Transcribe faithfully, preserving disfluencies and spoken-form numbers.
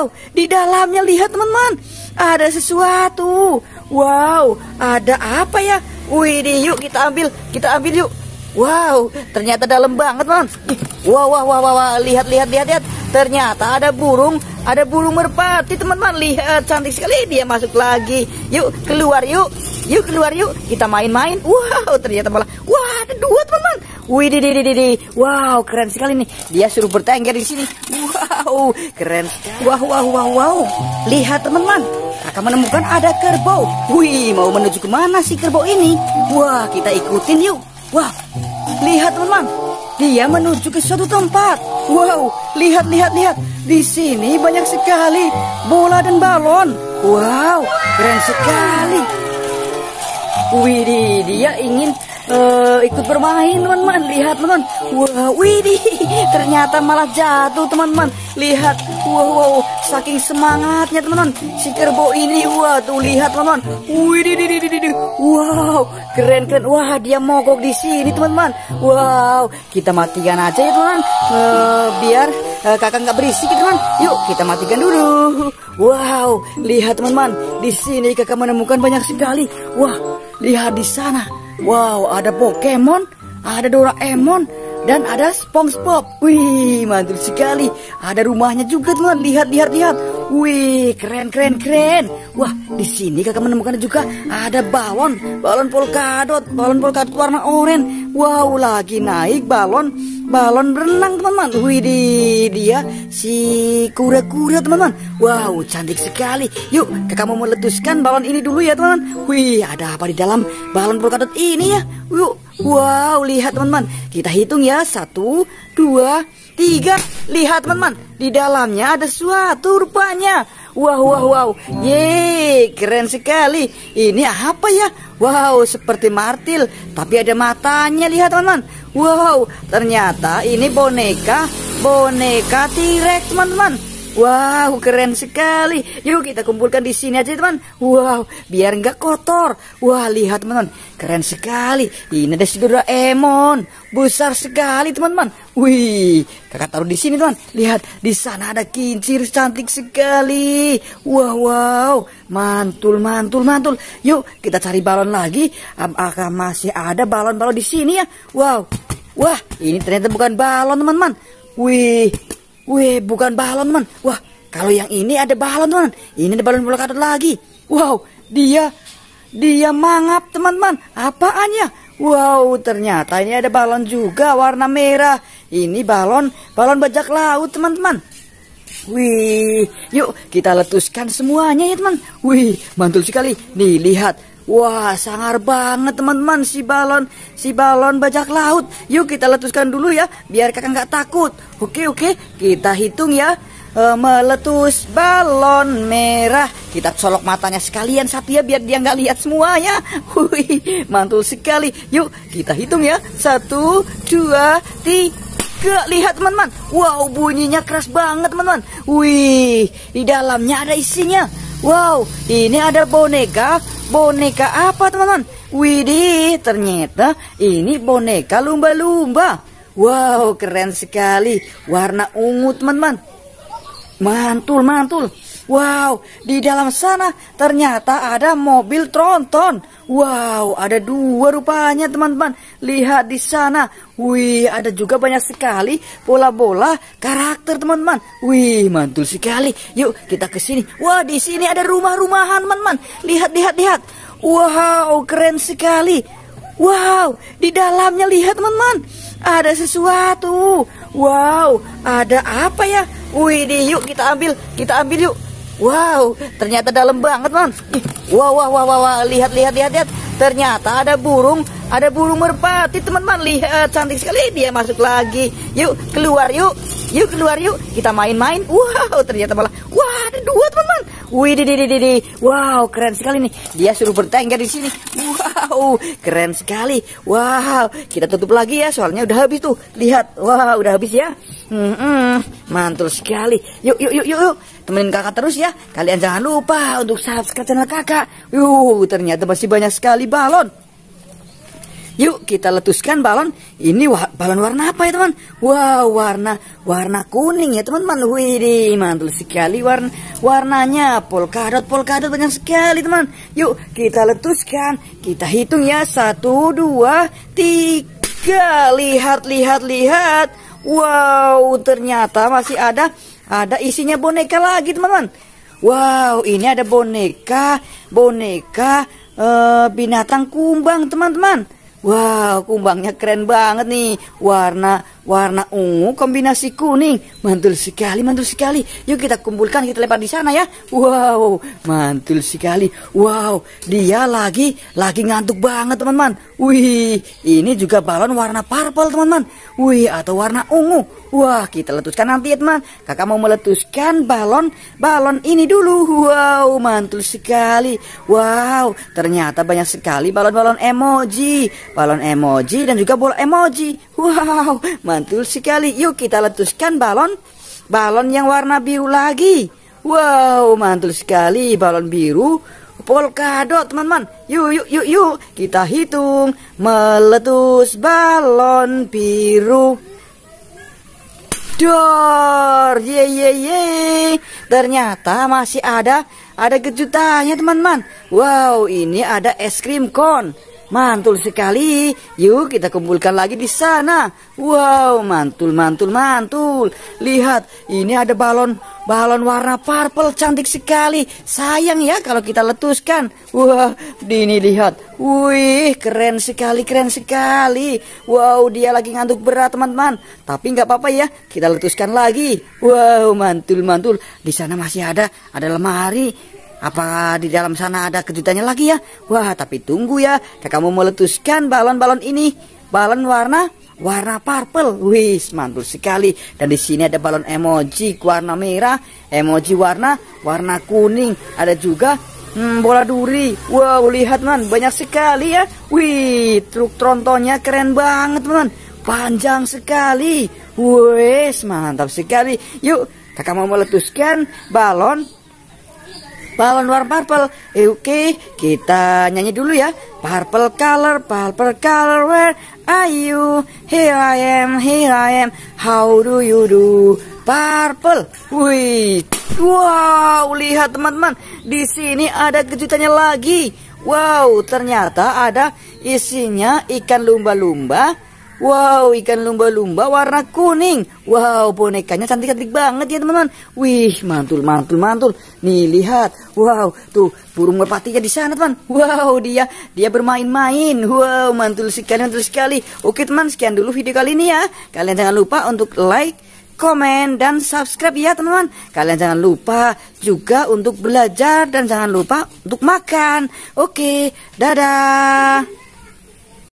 Wow, di dalamnya lihat teman-teman, ada sesuatu. Wow, ada apa ya? Wih, yuk kita ambil, kita ambil yuk. Wow, ternyata dalam banget teman. Wow, wow, wow, wow, wow. Lihat, lihat, lihat, lihat. Ternyata ada burung, ada burung merpati teman-teman. Lihat, cantik sekali, dia masuk lagi. Yuk keluar yuk, yuk keluar yuk. Kita main-main. Wow, ternyata malah, wah ada dua teman-teman. Wih, di, di, di, di. Wow, keren sekali nih. Dia suruh bertengger di sini. Wow, keren. Wow, wow, wow, wow. Lihat teman-teman, kakak menemukan ada kerbau. Wih, mau menuju kemana sih kerbau ini? Wah, kita ikutin yuk. Wah, lihat teman-teman, dia menuju ke suatu tempat. Wow, lihat, lihat, lihat. Di sini banyak sekali bola dan balon. Wow, keren sekali. Widih, dia ingin uh, ikut bermain teman-teman. Lihat teman-teman. Wow, widih, ternyata malah jatuh teman-teman. Lihat, wow, wow, saking semangatnya teman-teman si kerbau ini. Wah, tuh lihat teman-teman. Widih, widih, widih, widih. Wow, keren keren. Wah, dia mogok di sini teman-teman. Wow, kita matikan aja ya teman-teman. Uh, biar uh, kakak nggak berisik ya teman. Yuk kita matikan dulu. Wow, lihat teman-teman. Di sini kakak menemukan banyak sekali. Wah, lihat di sana. Wow, ada Pokemon, ada Doraemon, dan ada SpongeBob. Wih, mantul sekali. Ada rumahnya juga teman. Lihat, lihat, lihat. Wih, keren, keren, keren. Wah, di sini kakak menemukan juga ada balon, balon polkadot, balon polkadot warna oranye. Wow, lagi naik balon, balon berenang teman-teman. Wih, di dia si kura-kura teman-teman. Wow, cantik sekali. Yuk, kakak mau meletuskan balon ini dulu ya teman-teman. Wih, ada apa di dalam balon polkadot ini ya? Yuk, wow, lihat teman-teman. Kita hitung ya, satu, dua, tiga. Lihat teman-teman, di dalamnya ada sesuatu rupanya. Wow, wow, wow. Yeay, keren sekali. Ini apa ya? Wow, seperti martil, tapi ada matanya. Lihat teman-teman. Wow, ternyata ini boneka, boneka T-Rex teman-teman. Wow, keren sekali. Yuk kita kumpulkan di sini aja teman. Wow, biar nggak kotor. Wah, lihat teman-teman, keren sekali. Ini ada si Doraemon, besar sekali teman-teman. Wih, kakak taruh di sini teman. Lihat, di sana ada kincir cantik sekali. Wow, wow, mantul, mantul, mantul. Yuk kita cari balon lagi. Apakah masih ada balon-balon di sini ya? Wow, wah, ini ternyata bukan balon teman-teman. Wih. Wih, bukan balon teman. Wah, kalau yang ini ada balon teman. Ini ada balon polkadot lagi. Wow, dia dia mangap teman-teman. Apaannya? Wow, ternyata ini ada balon juga warna merah. Ini balon balon bajak laut teman-teman. Wih, yuk kita letuskan semuanya ya teman. Wih, mantul sekali. Nih lihat. Wah, sangar banget teman-teman si balon, si balon bajak laut. Yuk kita letuskan dulu ya, biar kakak nggak takut. Oke oke, kita hitung ya. E, meletus balon merah. Kita colok matanya sekalian satu ya, biar dia nggak lihat semuanya. Wih, mantul sekali. Yuk kita hitung ya, satu, dua, tiga. Lihat teman-teman. Wow, bunyinya keras banget teman-teman. Wih, di dalamnya ada isinya. Wow, ini ada boneka. Boneka apa teman-teman? Widih, ternyata ini boneka lumba-lumba. Wow, keren sekali. Warna ungu teman-teman. Mantul, mantul. Wow, di dalam sana ternyata ada mobil tronton. Wow, ada dua rupanya teman-teman. Lihat di sana. Wih, ada juga banyak sekali bola-bola karakter teman-teman. Wih, mantul sekali. Yuk kita ke sini. Wah, di sini ada rumah-rumahan teman-teman. Lihat, lihat, lihat. Wow, keren sekali. Wow, di dalamnya lihat teman-teman. Ada sesuatu. Wow, ada apa ya? Wih, yuk kita ambil, kita ambil yuk. Wow, ternyata dalam banget teman. Wow, wow, wow, wow, lihat, lihat, lihat, lihat. Ternyata ada burung, ada burung merpati teman-teman. Lihat, cantik sekali, dia masuk lagi. Yuk keluar yuk, yuk keluar yuk. Kita main-main. Wow, ternyata malah, wah ada dua teman-teman. Wih, di, di, di, di. Wow, keren sekali nih. Dia suruh bertengger di sini. Wow, keren sekali. Wow, kita tutup lagi ya, soalnya udah habis tuh. Lihat, wow, udah habis ya. Hmm, hmm, mantul sekali. Yuk, yuk, yuk, yuk, yuk. Temenin kakak terus ya. Kalian jangan lupa untuk subscribe channel kakak. Yuh, ternyata masih banyak sekali balon. Yuk kita letuskan balon. Ini wa balon warna apa ya teman? Wow, warna warna kuning ya teman-teman. Widih, mantul sekali warna warnanya. Polkadot polkadot banyak sekali teman. Yuk kita letuskan. Kita hitung ya, satu dua tiga. Lihat lihat lihat. Wow, ternyata masih ada ada isinya boneka lagi teman-teman. Wow, ini ada boneka boneka uh, binatang kumbang teman-teman. Wow, kumbangnya keren banget nih. Warna warna ungu kombinasi kuning. Mantul sekali, mantul sekali. Yuk kita kumpulkan, kita lempar di sana ya. Wow, mantul sekali. Wow, dia lagi lagi ngantuk banget teman-teman. Wih, ini juga balon warna purple teman-teman. Wih, atau warna ungu. Wah, kita letuskan nanti ya teman. Kakak mau meletuskan balon balon ini dulu. Wow, mantul sekali. Wow, ternyata banyak sekali balon-balon emoji. Balon emoji dan juga bola emoji. Wow, mantul sekali. Yuk kita letuskan balon balon yang warna biru lagi. Wow, mantul sekali. Balon biru polkadot teman-teman. Yuk yuk yuk yuk kita hitung. Meletus balon biru. Dor, ye ye ye. Ternyata masih ada ada kejutannya teman-teman. Wow, ini ada es krim cone. Mantul sekali. Yuk kita kumpulkan lagi di sana. Wow, mantul mantul mantul. Lihat, ini ada balon balon warna purple cantik sekali. Sayang ya kalau kita letuskan. Wah, ini lihat. Wih, keren sekali, keren sekali. Wow, dia lagi ngantuk berat teman-teman. Tapi nggak apa-apa ya, kita letuskan lagi. Wow, mantul mantul. Di sana masih ada ada lemari. Apa di dalam sana ada kejutannya lagi ya? Wah, tapi tunggu ya. Kakak mau meletuskan balon-balon ini. Balon warna warna purple. Wih, mantul sekali. Dan di sini ada balon emoji warna merah, emoji warna warna kuning. Ada juga hmm, bola duri. Wow, lihat man, banyak sekali ya. Wih, truk trontonnya keren banget teman. Panjang sekali. Wih, mantap sekali. Yuk, kakak mau meletuskan balon balon warna purple. Eh, Oke, okay. Kita nyanyi dulu ya. Purple color, purple color, where are you? Here I am, here I am. How do you do? Purple. Wih, wow, lihat teman-teman. Di sini ada kejutannya lagi. Wow, ternyata ada isinya ikan lumba-lumba. Wow, ikan lumba-lumba warna kuning. Wow, bonekanya cantik-cantik banget ya teman-teman. Wih, mantul, mantul, mantul. Nih lihat. Wow, tuh burung merpatinya di sana teman. Wow, dia dia bermain-main. Wow, mantul sekali, mantul sekali. Oke teman, sekian dulu video kali ini ya. Kalian jangan lupa untuk like, komen, dan subscribe ya teman-teman. Kalian jangan lupa juga untuk belajar dan jangan lupa untuk makan. Oke, dadah.